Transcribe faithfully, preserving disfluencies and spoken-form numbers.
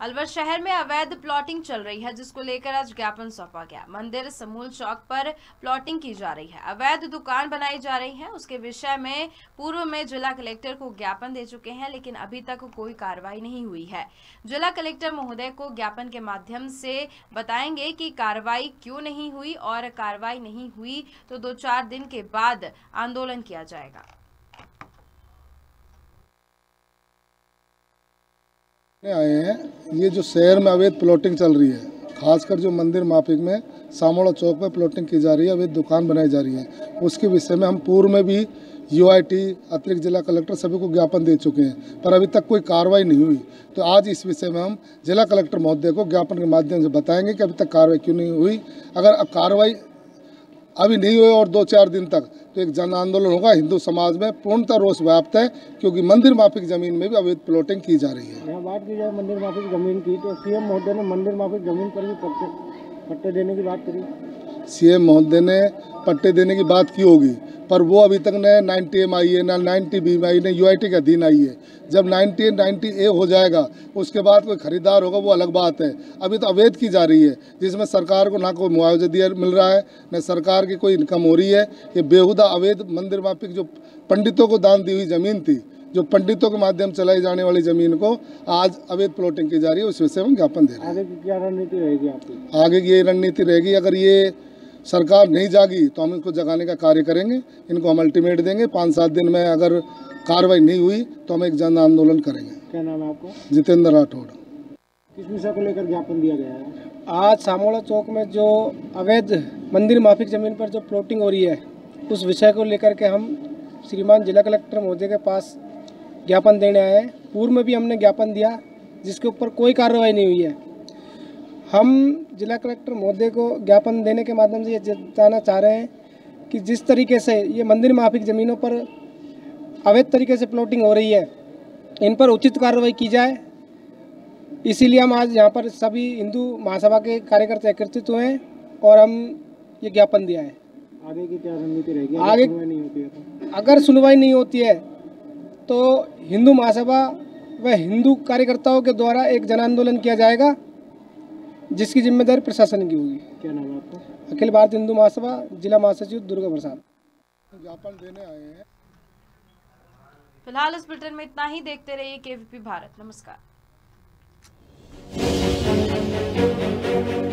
अलवर शहर में अवैध प्लॉटिंग चल रही है, जिसको लेकर आज ज्ञापन सौंपा गया। मंदिर समूल चौक पर प्लॉटिंग की जा रही है, अवैध दुकान बनाई जा रही है। उसके विषय में पूर्व में जिला कलेक्टर को ज्ञापन दे चुके हैं, लेकिन अभी तक कोई कार्रवाई नहीं हुई है। जिला कलेक्टर महोदय को ज्ञापन के माध्यम से बताएंगे कि कार्रवाई क्यों नहीं हुई, और कार्रवाई नहीं हुई तो दो चार दिन के बाद आंदोलन किया जाएगा। आए हैं, ये जो शहर में अवैध प्लॉटिंग चल रही है, खासकर जो मंदिर माफिक में सामोड़ा चौक पर प्लॉटिंग की जा रही है, अवैध दुकान बनाई जा रही है, उसके विषय में हम पूर्व में भी यूआईटी अतिरिक्त जिला कलेक्टर सभी को ज्ञापन दे चुके हैं, पर अभी तक कोई कार्रवाई नहीं हुई। तो आज इस विषय में हम जिला कलेक्टर महोदय को ज्ञापन के माध्यम से बताएंगे कि अभी तक कार्रवाई क्यों नहीं हुई। अगर अब कार्रवाई अभी नहीं हुई और दो चार दिन तक, तो एक जन आंदोलन होगा। हिंदू समाज में पूर्णतः रोष व्याप्त है, क्योंकि मंदिर माफिक जमीन में भी अवैध प्लॉटिंग की जा रही है। यहाँ बात की जाए मंदिर माफिक जमीन की, तो सीएम महोदय ने मंदिर माफिक जमीन पर भी पट्टे पट्टे देने की बात करी। सीएम महोदय ने पट्टे देने की बात की होगी, पर वो अभी तक न नाइन्टी एम आई है, ना नाइन्टी बी आई, न यूआईटी के अधीन आई है। जब नाइन्टी नाइन्टी ए हो जाएगा, उसके बाद कोई खरीदार होगा, वो अलग बात है। अभी तो अवैध की जा रही है, जिसमें सरकार को ना कोई मुआवजा दिया मिल रहा है, न सरकार की कोई इनकम हो रही है। ये बेहुदा अवैध मंदिर माफिक जो पंडितों को दान दी हुई जमीन थी, जो पंडितों के माध्यम चलाई जाने वाली जमीन को आज अवैध प्लॉटिंग की जा रही है, उस विषय में ज्ञापन दे रहे हैं। आगे की क्या रणनीति रहेगी आपकी? आगे की ये रणनीति रहेगी, अगर ये सरकार नहीं जागी तो हम इनको जगाने का कार्य करेंगे। इनको हम अल्टीमेट देंगे, पाँच सात दिन में अगर कार्रवाई नहीं हुई तो हम एक जन आंदोलन करेंगे। क्या नाम है आपको? जितेंद्र राठौड़। किस विषय को लेकर ज्ञापन दिया गया है? आज सामोड़ा चौक में जो अवैध मंदिर माफिक जमीन पर जो प्लॉटिंग हो रही है, उस विषय को लेकर के हम श्रीमान जिला कलेक्टर महोदय के पास ज्ञापन देने आए हैं। पूर्व में भी हमने ज्ञापन दिया, जिसके ऊपर कोई कार्रवाई नहीं हुई है। हम जिला कलेक्टर महोदय को ज्ञापन देने के माध्यम से ये बताना चाह रहे हैं कि जिस तरीके से ये मंदिर माफिक ज़मीनों पर अवैध तरीके से प्लॉटिंग हो रही है, इन पर उचित कार्रवाई की जाए। इसीलिए हम आज यहाँ पर सभी हिंदू महासभा के कार्यकर्ता एकत्रित हुए हैं और हम ये ज्ञापन दिया है। आगे की क्या रणनीति रहेगी? आगे सुनवाई नहीं होती है तो? अगर सुनवाई नहीं होती है तो हिंदू महासभा व हिंदू कार्यकर्ताओं के द्वारा एक जन आंदोलन किया जाएगा, जिसकी जिम्मेदारी प्रशासन की होगी। क्या नाम है आपका? अखिल भारतीय हिंदू महासभा जिला महासचिव दुर्गा प्रसाद। ज्ञापन देने आए हैं। फिलहाल इस बुलेटिन में इतना ही। देखते रहिए केवीपी भारत। नमस्कार।